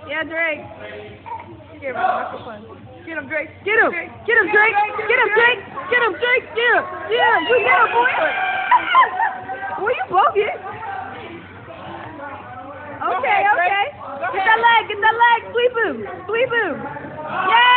Yeah, Drake. Here, microphone. Get him, Drake. Get him. Get him, Drake. Get him, Drake. Get him, Drake. Get him. Yeah, you get him, boy. Well, you both it. Okay, okay. Get that leg. Get that leg. Sweep him. Sweep him. Yeah.